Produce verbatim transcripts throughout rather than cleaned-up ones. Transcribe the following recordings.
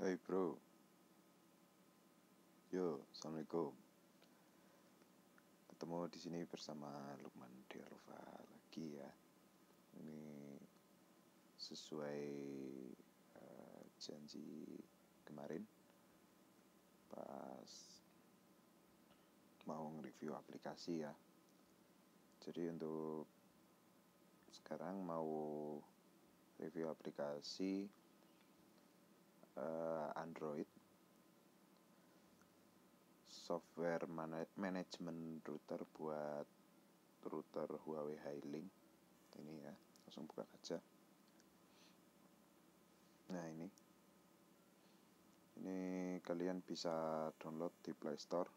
Hai bro, yo, assalamualaikum. Ketemu di sini bersama Lukman Delva lagi ya. Ini sesuai uh, janji kemarin pas mau nge-review aplikasi ya. Jadi untuk sekarang mau review aplikasi uh, Android software man- management router buat router Huawei Highlink. Ini ya, langsung buka aja. Nah ini Ini kalian bisa download di Play Store.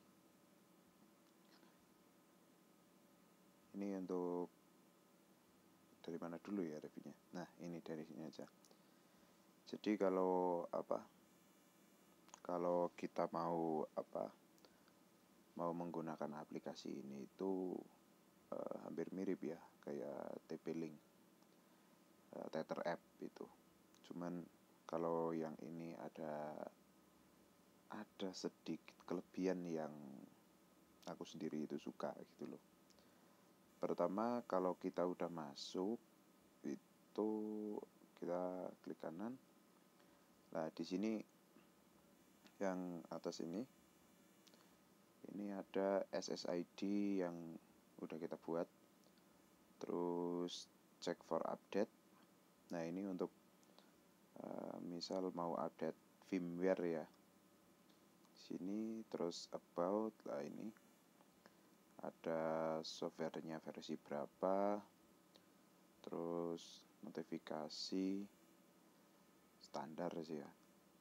Ini untuk dari mana dulu ya reviewnya? Nah, ini dari sini aja. Jadi kalau apa? Kalau kita mau apa? Mau menggunakan aplikasi ini itu uh, hampir mirip ya, kayak T P-Link, uh, Tether app itu. Cuman kalau yang ini ada ada sedikit kelebihan yang aku sendiri itu suka gitu loh. Pertama, kalau kita udah masuk itu kita klik kanan. Nah, di sini yang atas ini ini ada S S I D yang udah kita buat. Terus check for update. Nah, ini untuk uh, misal mau update firmware ya. Sini terus about lah, ini ada softwarenya versi berapa, terus notifikasi standar sih ya.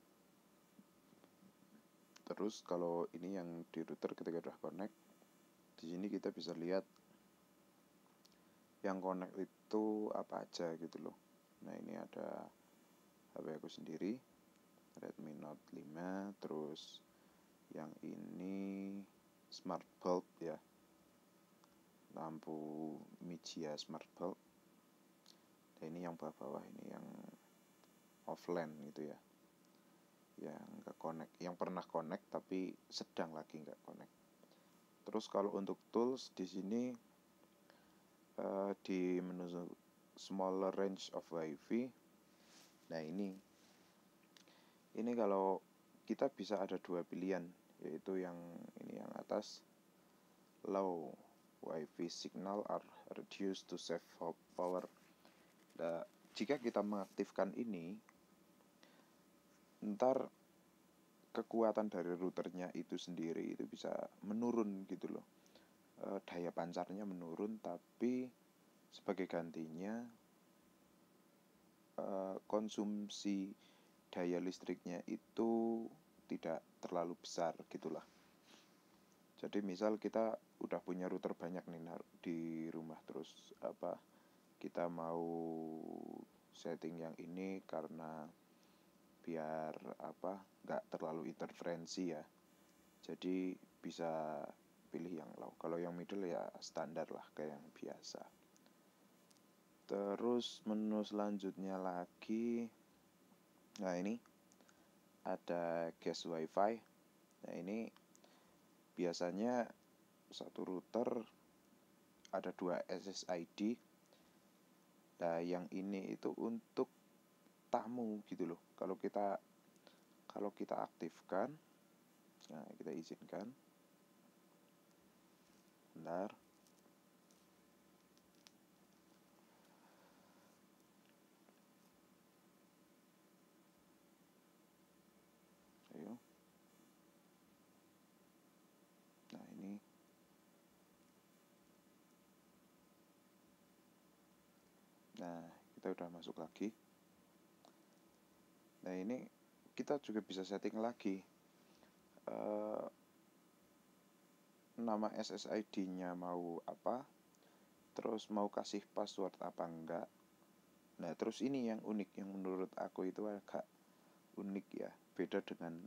Terus kalau ini yang di router ketika udah connect, di sini kita bisa lihat yang connect itu apa aja gitu loh. Nah, ini ada H P aku sendiri, Redmi Note lima, terus yang ini smart bulb ya, lampu Mijia smart bulb. Dan ini yang bawah-bawah ini yang offline gitu ya, yang nggak connect, yang pernah connect tapi sedang lagi nggak connect. Terus kalau untuk tools di sini uh, di menu smaller range of Wi-Fi. Nah, ini ini kalau kita bisa ada dua pilihan, yaitu yang ini yang atas, low Wi-Fi signal are reduced to save power. Nah, jika kita mengaktifkan ini, ntar kekuatan dari routernya itu sendiri itu bisa menurun gitu loh. E, daya pancarnya menurun, tapi sebagai gantinya e, konsumsi daya listriknya itu tidak terlalu besar gitulah. Jadi misal kita udah punya router banyak nih di rumah, terus apa kita mau setting yang ini karena biar apa nggak terlalu interferensi ya, jadi bisa pilih yang low. Kalau yang middle ya standar lah kayak yang biasa. Terus menu selanjutnya lagi, nah ini ada guest wifi. Nah, ini biasanya satu router ada dua S S I D. Nah, yang ini itu untuk tamu gitu loh. Kalau kita kalau kita aktifkan, nah kita izinkan. Bentar. Ayo. Nah, ini Nah, kita udah masuk lagi. Nah, ini kita juga bisa setting lagi uh, nama S S I D-nya mau apa, terus mau kasih password apa enggak. Nah, terus ini yang unik, yang menurut aku itu agak unik ya, beda dengan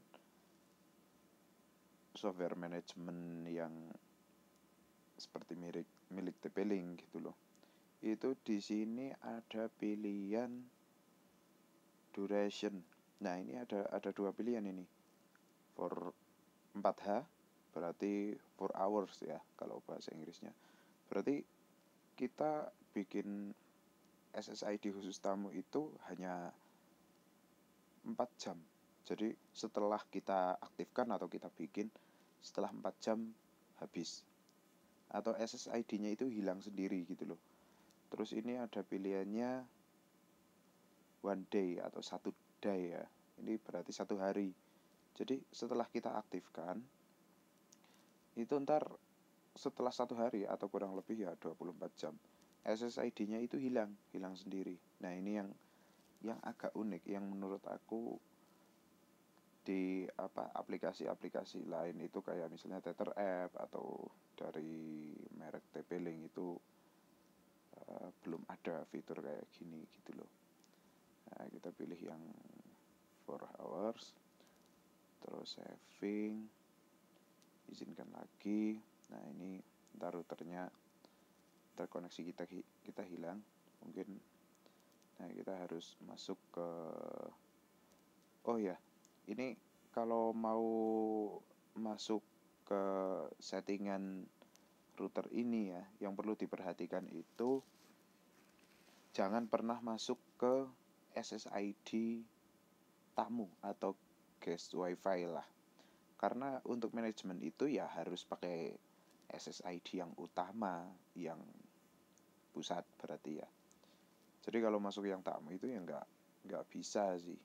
software management yang seperti milik milik T P-Link gitu loh. Itu di sini ada pilihan duration. Nah, ini ada ada dua pilihan ini. For empat H berarti four hours ya kalau bahasa Inggrisnya. Berarti kita bikin S S I D khusus tamu itu hanya empat jam. Jadi setelah kita aktifkan atau kita bikin, setelah empat jam habis. Atau S S I D-nya itu hilang sendiri gitu loh. Terus ini ada pilihannya one day atau satu day ya. Ini berarti satu hari. Jadi setelah kita aktifkan, itu ntar setelah satu hari atau kurang lebih ya dua puluh empat jam, S S I D-nya itu hilang, hilang sendiri. Nah, ini yang yang agak unik, yang menurut aku di apa aplikasi-aplikasi lain itu kayak misalnya Tether App atau dari merek TP-Link itu uh, belum ada fitur kayak gini gitu loh. Nah, kita pilih yang four hours, terus saving, izinkan lagi. Nah, ini ntar routernya terkoneksi kita kita hilang mungkin. Nah, kita harus masuk ke, oh ya, ini kalau mau masuk ke settingan router ini ya, yang perlu diperhatikan itu jangan pernah masuk ke S S I D tamu atau guest wifi lah. Karena untuk manajemen itu ya harus pakai S S I D yang utama, yang pusat berarti ya. Jadi kalau masuk yang tamu itu ya nggak nggak bisa sih.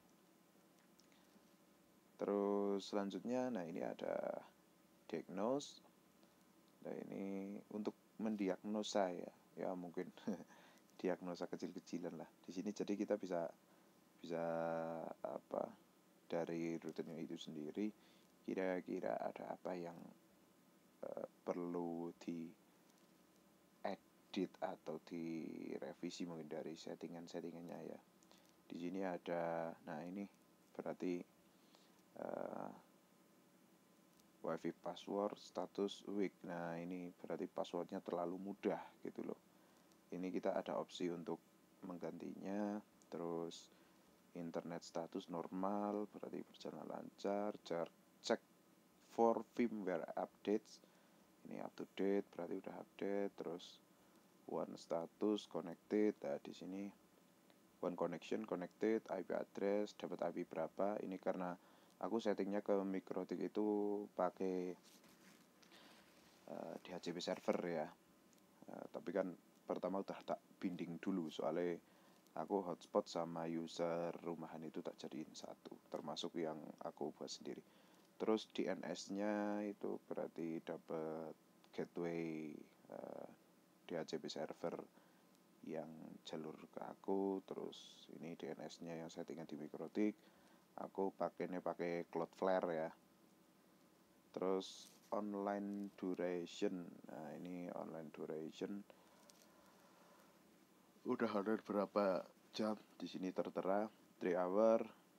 Terus selanjutnya, nah ini ada diagnose. Nah, ini untuk mendiagnosa ya, ya mungkin diagnosa kecil-kecilan lah. Di sini jadi kita bisa bisa apa dari routernya itu sendiri kira-kira ada apa yang uh, perlu di edit atau direvisi mungkin dari settingan-settingannya ya. Di sini ada, nah ini berarti uh, wifi password status weak. Nah, ini berarti passwordnya terlalu mudah gitu loh. Ini kita ada opsi untuk menggantinya. Terus internet status normal berarti berjalan lancar. Cek for firmware updates, ini up to date berarti udah update. Terus one status connected. Nah, di sini one connection connected, I P address dapat I P berapa. Ini karena aku settingnya ke Mikrotik itu pakai uh, D H C P server ya. Uh, tapi kan pertama udah tak binding dulu soalnya aku hotspot sama user rumahan itu tak jadiin satu, termasuk yang aku buat sendiri. Terus D N S-nya itu berarti dapat gateway uh, D H C P server yang jalur ke aku. Terus ini D N S-nya yang settingan di Mikrotik, aku pakainya pakai Cloudflare ya. Terus online duration, nah ini online duration udah ada berapa jam di sini tertera three hour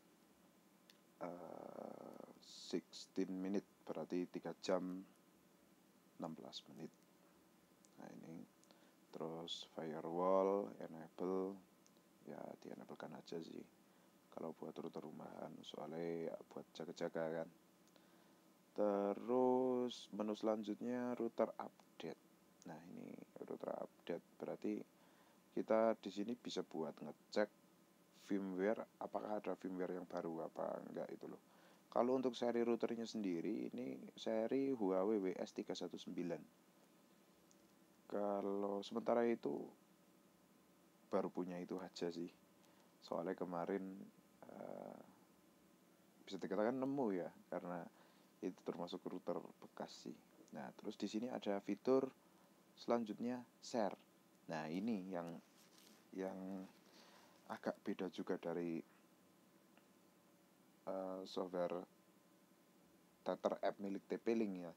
uh, sixteen minute berarti tiga jam enam belas menit. Nah, ini terus firewall enable ya, di enablekan aja sih kalau buat router rumahan soalnya ya buat jaga-jaga kan. Terus menu selanjutnya router update. Nah, ini router update berarti kita di sini bisa buat ngecek firmware, apakah ada firmware yang baru apa enggak itu loh. Kalau untuk seri routernya sendiri ini seri Huawei W S tiga satu sembilan. Kalau sementara itu baru punya itu aja sih. Soalnya kemarin uh, bisa dikatakan nemu ya, karena itu termasuk router bekas sih. Nah, terus di sini ada fitur selanjutnya share. Nah, ini yang yang agak beda juga dari uh, software Tether App milik TP-Link ya.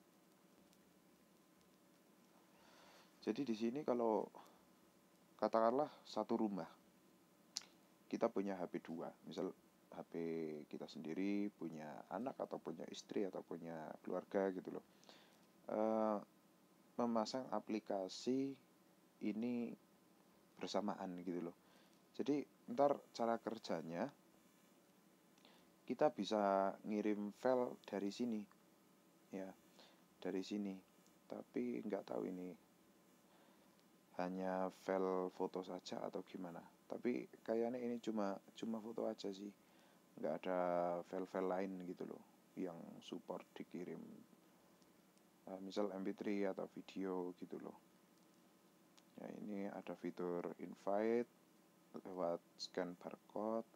Jadi di sini kalau katakanlah satu rumah kita punya H P dua, misal H P kita sendiri, punya anak atau punya istri atau punya keluarga gitu loh. Uh, memasang aplikasi ini bersamaan gitu loh. Jadi ntar cara kerjanya kita bisa ngirim file dari sini ya, dari sini. Tapi nggak tahu ini hanya file foto saja atau gimana. Tapi kayaknya ini cuma cuma foto aja sih, nggak ada file-file lain gitu loh yang support dikirim, uh, misal M P tiga atau video gitu loh. Ya, ini ada fitur invite lewat scan barcode.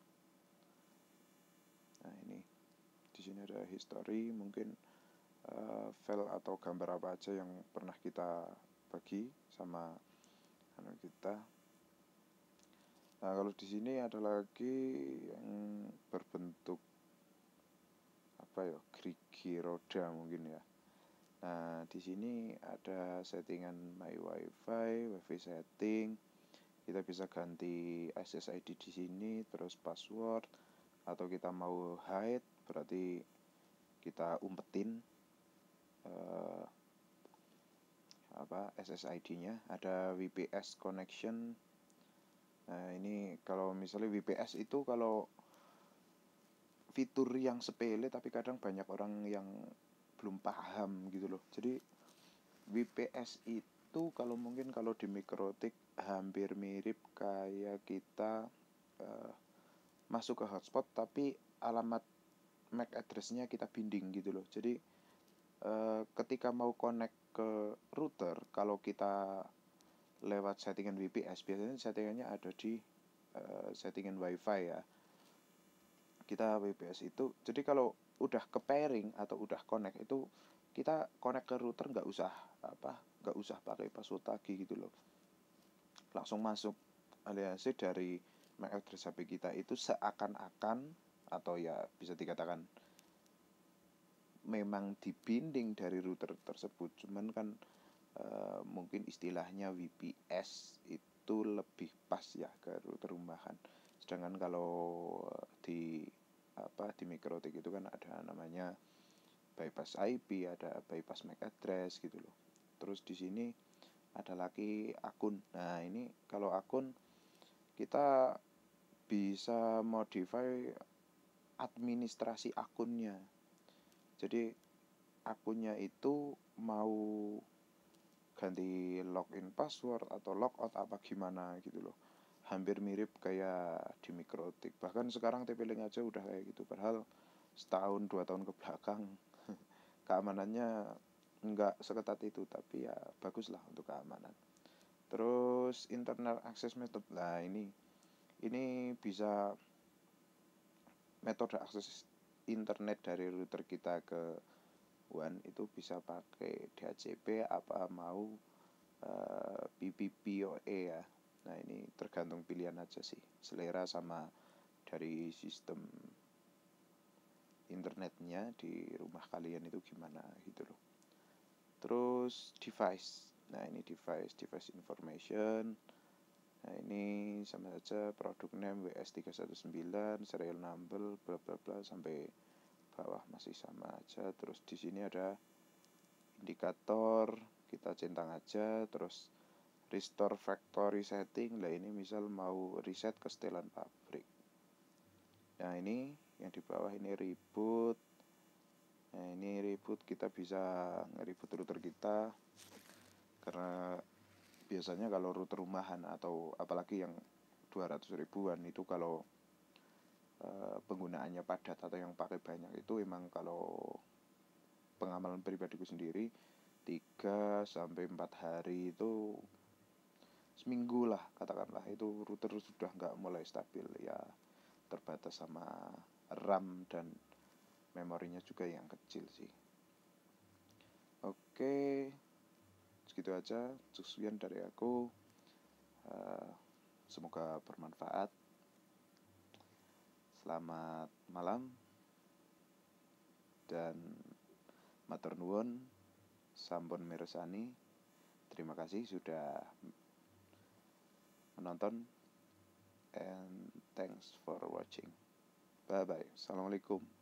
Nah, ini di sini ada history, mungkin uh, file atau gambar apa aja yang pernah kita bagi sama anak kita. Nah, kalau di sini ada lagi yang berbentuk apa ya, gerigi roda mungkin ya. Nah, di sini ada settingan my wifi, wifi setting. Kita bisa ganti S S I D di sini, terus password, atau kita mau hide berarti kita umpetin uh, apa S S I D-nya. Ada W P S connection. Nah, ini kalau misalnya W P S itu kalau fitur yang sepele tapi kadang banyak orang yang belum paham gitu loh. Jadi W P S itu kalau mungkin kalau di Mikrotik hampir mirip kayak kita uh, masuk ke hotspot tapi alamat M A C address-nya kita binding gitu loh. Jadi uh, ketika mau connect ke router, kalau kita lewat settingan W P S, biasanya settingannya ada di uh, settingan wifi ya. Kita W P S itu, jadi kalau udah ke pairing atau udah connect itu kita connect ke router nggak usah apa, nggak usah pakai password lagi gitu loh. Langsung masuk, alias dari M A C address H P kita itu seakan-akan atau ya bisa dikatakan memang dibinding dari router tersebut. Cuman kan Uh, mungkin istilahnya W P S itu lebih pas ya ke router rumahan. Sedangkan kalau di apa di Mikrotik itu kan ada namanya bypass I P, ada bypass M A C address gitu loh. Terus di sini ada lagi akun. Nah, ini kalau akun kita bisa modify administrasi akunnya. Jadi akunnya itu mau ganti login password atau logout apa gimana gitu loh. Hampir mirip kayak di Mikrotik. Bahkan sekarang T P-Link aja udah kayak gitu. Padahal setahun dua tahun ke belakang keamanannya nggak seketat itu, tapi ya bagus lah untuk keamanan. Terus internal access method, lah ini ini bisa metode akses internet dari router kita ke W A N itu bisa pakai D H C P apa mau uh, P P P O E ya. Nah, ini tergantung pilihan aja sih, selera sama dari sistem internetnya di rumah kalian itu gimana gitu loh. Terus device, nah ini device device information. Nah, ini sama saja produk name W S tiga satu sembilan, serial number bla bla bla sampai bawah masih sama aja. Terus di sini ada indikator, kita centang aja. Terus restore factory setting, lah ini misal mau reset ke setelan pabrik. Nah, ini yang di bawah ini reboot. Nah, ini reboot kita bisa nge-reboot router kita, karena biasanya kalau router rumahan atau apalagi yang dua ratus ribuan itu kalau uh, penggunaannya padat atau yang pakai banyak itu emang kalau pengamalan pribadiku sendiri tiga sampai empat hari itu seminggu lah katakanlah, itu router sudah nggak mulai stabil ya, terbatas sama RAM dan memorinya juga yang kecil sih. Oke, segitu aja sekian dari aku. Uh, semoga bermanfaat. Selamat malam dan matur nuwun, sampun mirsani. Terima kasih sudah menonton and thanks for watching. Bye bye. Assalamualaikum.